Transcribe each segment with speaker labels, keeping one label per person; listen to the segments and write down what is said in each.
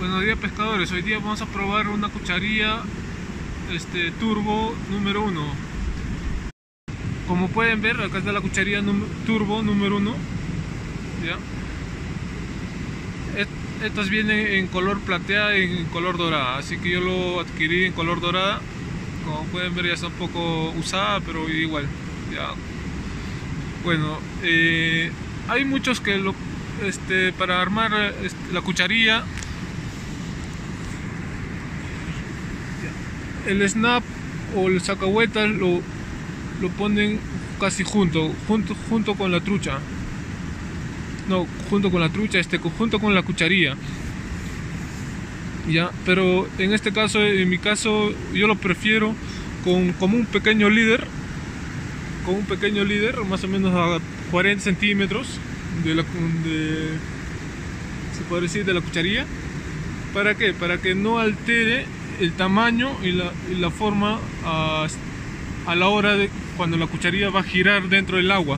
Speaker 1: Buenos días, pescadores. Hoy día vamos a probar una cucharilla turbo número 1. Como pueden ver, acá está la cucharilla turbo número 1. ¿Ya? Estas vienen en color plateada y en color dorada, así que yo lo adquirí en color dorada. Como pueden ver, ya está un poco usada, pero igual. ¿Ya? Bueno, hay muchos que para armar la cucharilla, el snap o el sacahuetas lo ponen casi junto con la trucha. No, junto con la trucha, junto con la cucharilla. Ya, pero en mi caso, yo lo prefiero como un pequeño líder. Con un pequeño líder, más o menos a 40 centímetros se puede decir, de la cucharilla. ¿Para qué? Para que no altere el tamaño y la forma a la hora de cuando la cucharilla va a girar dentro del agua.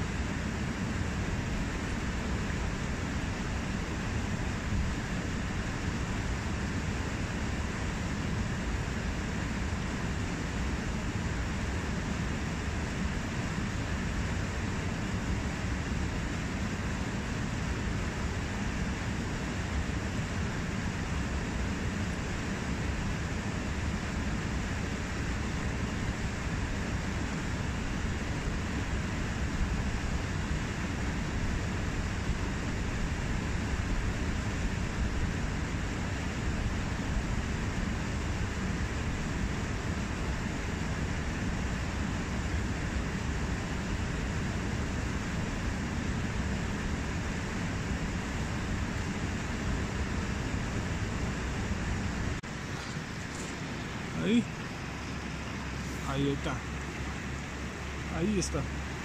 Speaker 1: Ahí está. Ahí está.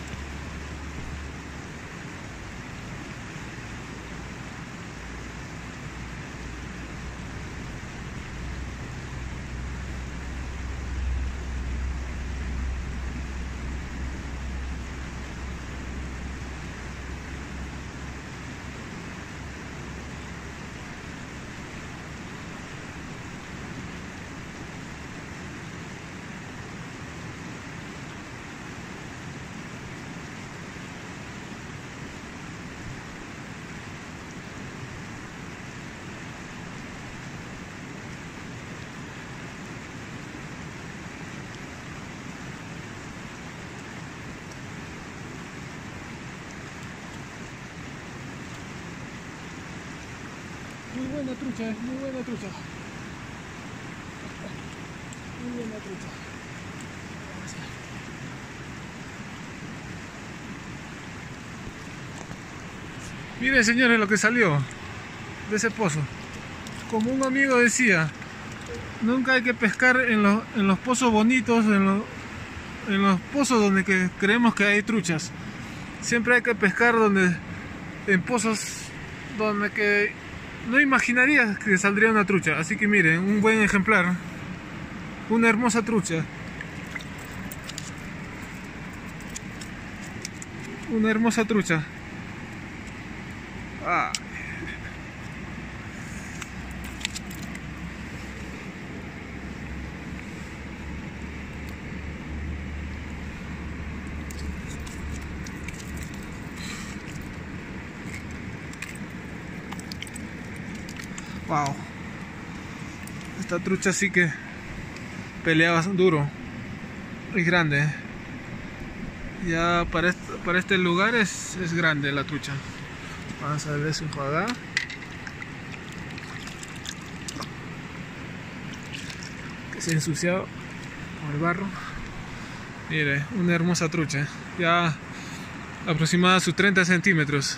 Speaker 1: Muy buena trucha, muy buena trucha. Muy buena trucha. Miren, señores, lo que salió de ese pozo. Como un amigo decía, nunca hay que pescar en los pozos bonitos, en los pozos donde creemos que hay truchas. Siempre hay que pescar en pozos donde no imaginarías que saldría una trucha. Así que miren, un buen ejemplar, una hermosa trucha, una hermosa trucha. Wow, esta trucha sí que peleaba duro, es grande. Ya para este lugar es grande la trucha. Vamos a ver su enjuagada. Que se ha ensuciado con el barro. Mire, una hermosa trucha, ya aproximada a sus 30 centímetros.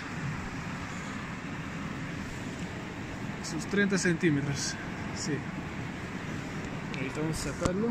Speaker 1: Sus 30 centímetros, sí. Ahorita vamos a sacarlo.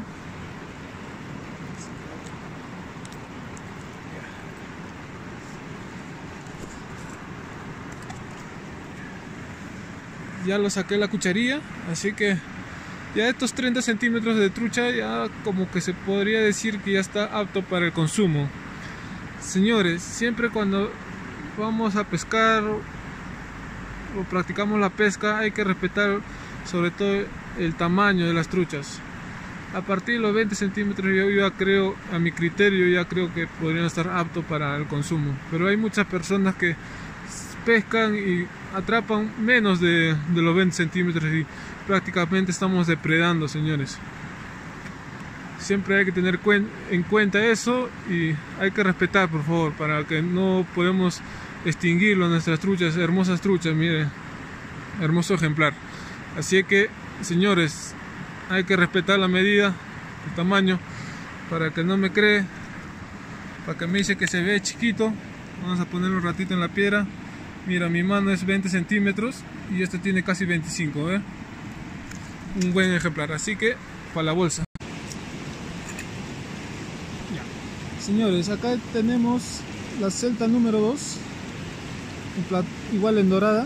Speaker 1: Ya lo saqué la cucharilla, así que ya estos 30 centímetros de trucha ya como que se podría decir que ya está apto para el consumo. Señores, siempre cuando vamos a pescar o practicamos la pesca, hay que respetar sobre todo el tamaño de las truchas. A partir de los 20 centímetros yo ya creo, a mi criterio, ya creo que podrían estar aptos para el consumo. Pero hay muchas personas que pescan y atrapan menos de los 20 centímetros y prácticamente estamos depredando, señores. Siempre hay que tener en cuenta eso y hay que respetar, por favor, para que no podamos extinguirlo nuestras truchas, hermosas truchas, miren, hermoso ejemplar. Así que, señores, hay que respetar la medida, el tamaño, para que no me cree, para que me dice que se ve chiquito. Vamos a ponerlo un ratito en la piedra. Mira, mi mano es 20 centímetros y este tiene casi 25, ¿eh? Un buen ejemplar, así que para la bolsa. Ya. Señores, acá tenemos la celta número 2, igual en dorada.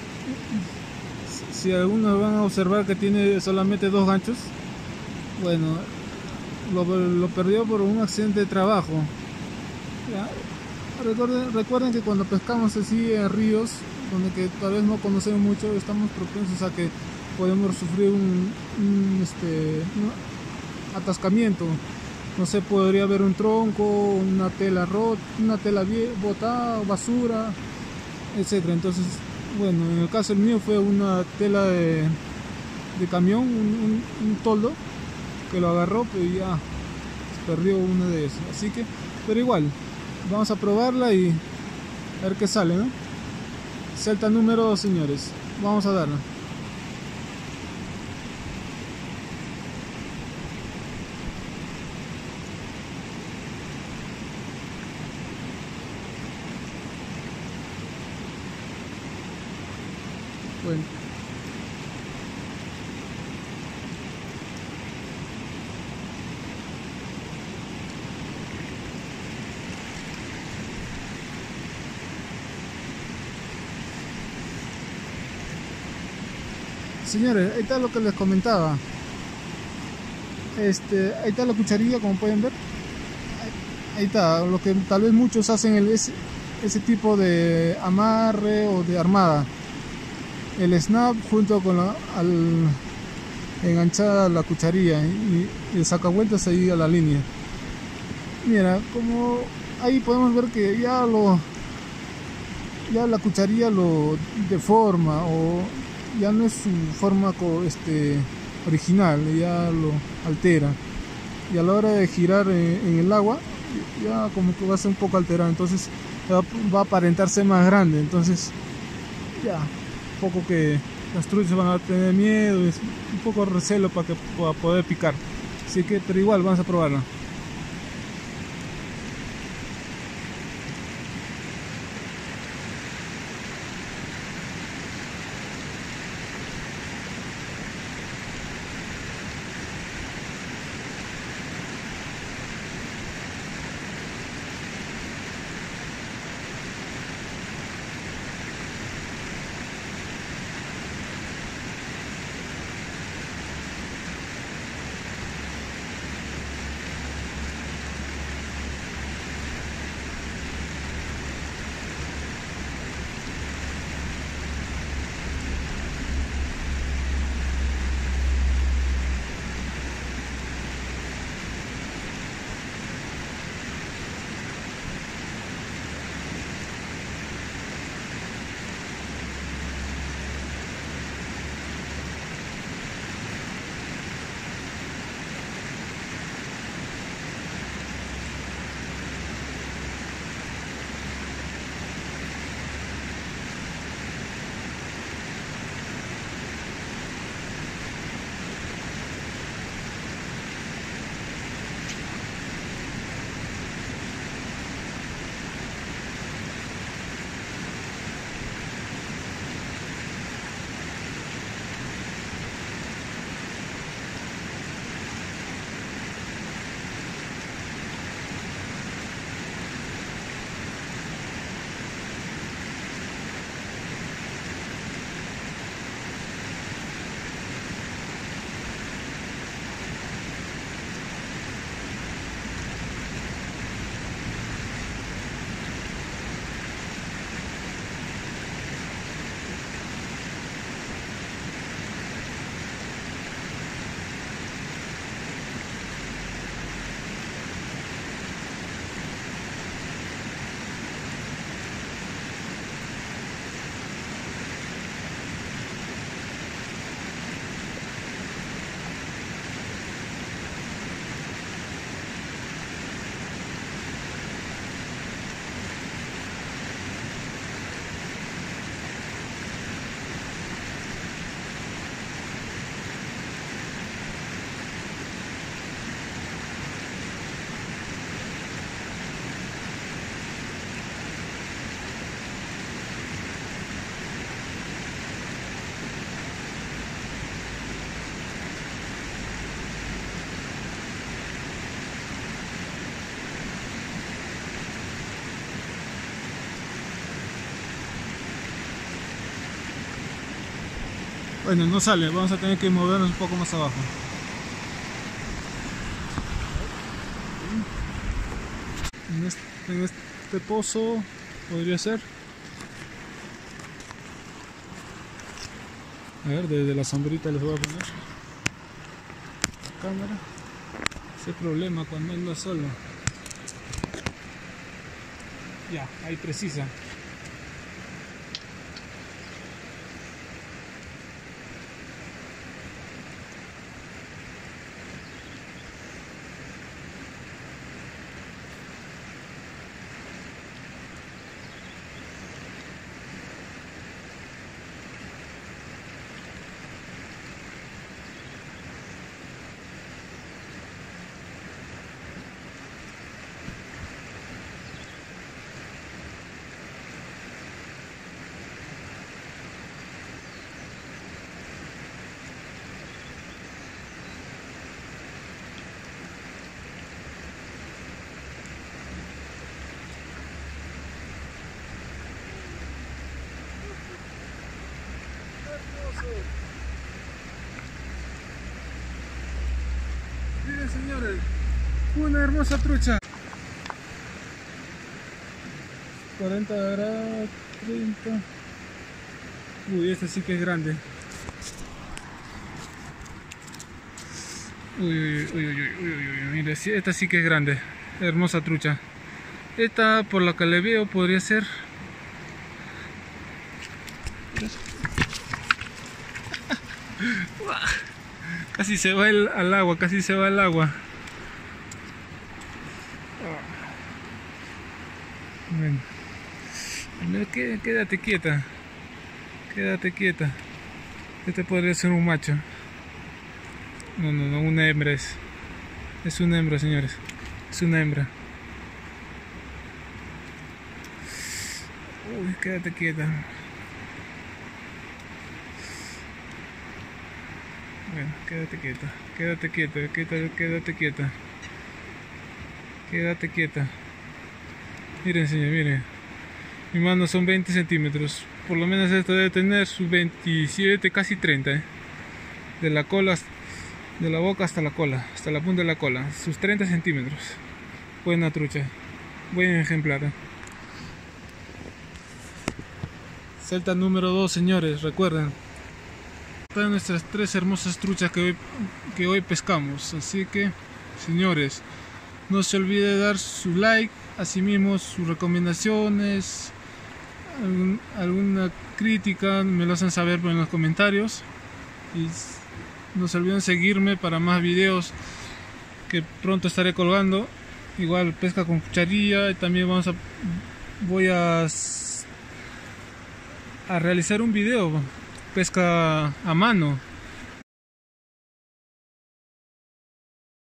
Speaker 1: Si algunos van a observar que tiene solamente 2 ganchos, bueno, lo perdió por un accidente de trabajo. ¿Ya? Recuerden que cuando pescamos así en ríos, donde que tal vez no conocemos mucho, estamos propensos a que podemos sufrir un atascamiento. No sé, podría haber un tronco, una tela rota, una tela botada, basura, etcétera. Entonces, bueno, en el caso mío fue una tela de camión, un toldo que lo agarró, pero ya se perdió uno de esos. Así que, pero igual, vamos a probarla y a ver qué sale, ¿no? Celta número 2, señores. Vamos a darla. Bueno. Señores, ahí está lo que les comentaba. Ahí está la cucharilla, como pueden ver. Ahí está, lo que tal vez muchos hacen ese tipo de amarre o de armada. El snap junto con enganchada la cucharilla y el sacavueltas ahí a la línea. Mira, como ahí podemos ver que ya la cucharilla lo deforma o ya no es su forma original, ya lo altera. Y a la hora de girar en el agua, ya como que va a ser un poco alterado, entonces va a aparentarse más grande. Entonces, ya, un poco que las truchas van a tener miedo, es un poco recelo para poder picar. Así que, pero igual, vamos a probarla. Bueno, no sale, vamos a tener que movernos un poco más abajo. En este pozo podría ser. A ver, desde la sombrita les voy a poner la cámara. Ese problema cuando ando solo. Ya, ahí precisa. Miren señores, una hermosa trucha. 40 grados, 30. Uy, esta sí que es grande. Uy, mire, esta sí que es grande. Hermosa trucha. Esta, por lo que le veo, podría ser. Casi se va al agua, casi se va al agua. Bueno, quédate quieta. Quédate quieta. Este podría ser un macho. No, una hembra es. Es una hembra, señores. Es una hembra. Uy, quédate quieta. Bueno, quédate quieta. Quédate quieta, quédate quieta. Quédate quieta. Miren, señor, miren. Mi mano son 20 centímetros. Por lo menos esto debe tener sus 27, casi 30. De la cola, de la boca hasta la cola, hasta la punta de la cola. Sus 30 centímetros. Buena trucha. Buen ejemplar. Celta número 2, señores, recuerden. Están nuestras 3 hermosas truchas que hoy pescamos. Así que, señores, no se olvide dar su like, asimismo sus recomendaciones, alguna crítica, me lo hacen saber en los comentarios. Y no se olviden seguirme para más videos que pronto estaré colgando. Igual pesca con cucharilla, y también voy a realizar un video pesca a mano.